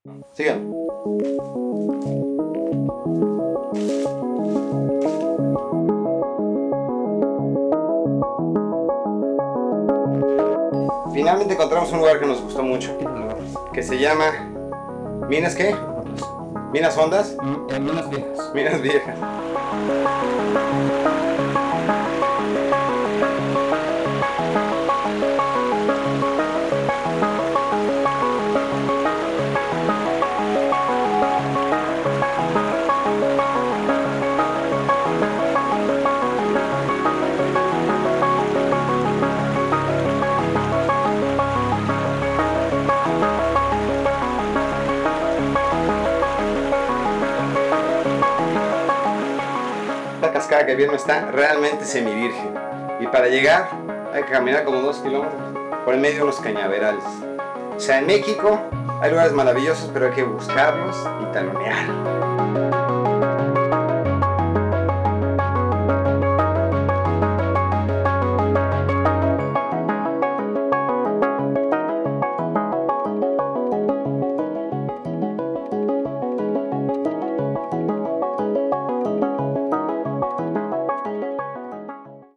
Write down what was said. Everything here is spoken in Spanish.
Sigan. Finalmente encontramos un lugar que nos gustó mucho, que se llama Minas, ¿qué? Minas Hondas. Minas Viejas. Minas Viejas. Esta cascada que viene está realmente semivirgen, y para llegar hay que caminar como 2 kilómetros por el medio de unos cañaverales. O sea, en México hay lugares maravillosos, pero hay que buscarlos y talonear.